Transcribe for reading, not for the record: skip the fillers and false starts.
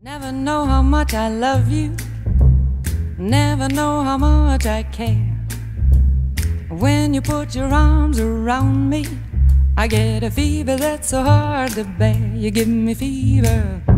Never know how much I love you, never know how much I care. When you put your arms around me, I get a fever that's so hard to bear. You give me fever